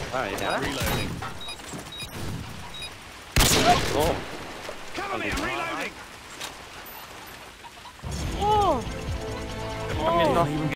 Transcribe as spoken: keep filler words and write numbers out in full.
Alright, yeah. Reloading. Oh. Cover me, I'm reloading. Oh! I mean, Oh! no.